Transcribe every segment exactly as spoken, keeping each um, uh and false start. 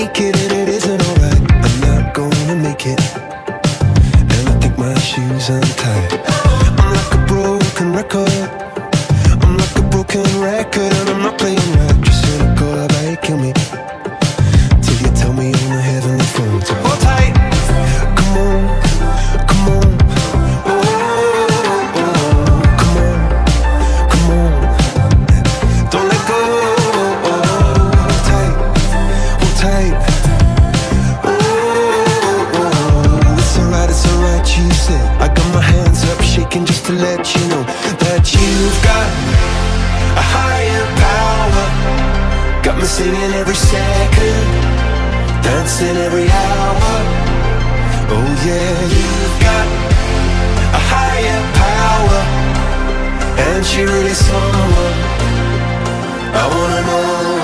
fake it and it isn't alright. I'm not gonna make it, and I think my shoes untied. I'm like a broken record, I'm like a broken record, and I'm not playing right. Just cynical about it, kill me till you tell me on the heavenly phone to hold tight. Come on, come on, oh, oh, oh, come on, come on, don't let go. Oh, hold tight, hold tight. Oh, oh, oh, it's alright, it's alright, you said. I got my hands up shaking just to let you know that you've got a higher power. Got me singing every second, dancing every hour. Oh yeah, you've got a higher power, and she really someone I wanna know.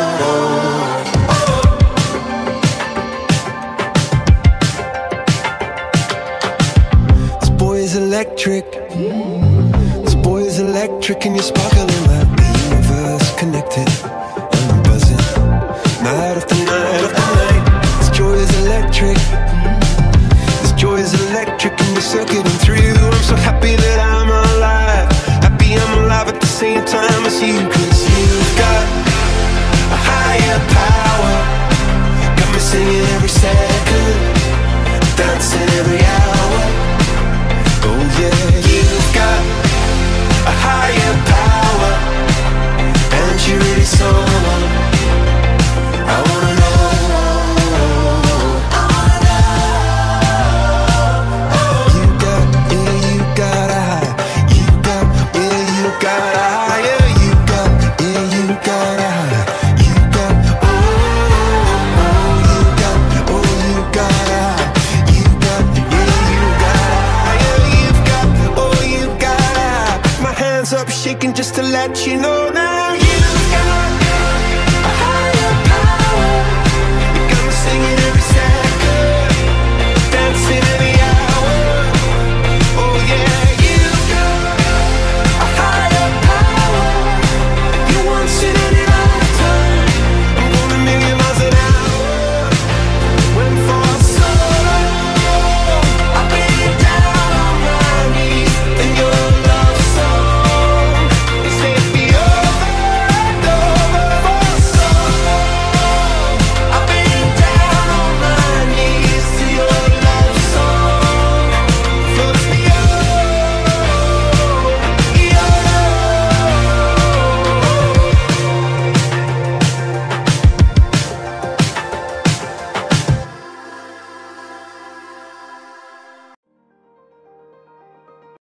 This boy is electric, this boy is electric, and you're sparkling like the universe connected. And I'm buzzing night after night after night. This joy is electric, this joy is electric, and you're circuiting through. I'm so happy that I'm alive, happy I'm alive at the same time as you. Cause you've got a higher power, got me singing every second, dancing every hour. Oh yeah, you've got a higher power, and you really someone I wanna know. I wanna know. You got, yeah, you got a high. You got, yeah, you got a higher. You got, yeah, you got a high. You got, oh, oh, you got, oh, you got a high. You got, yeah, you got a higher. You've got, oh, you got a high. My hands up shaking just to let you know now.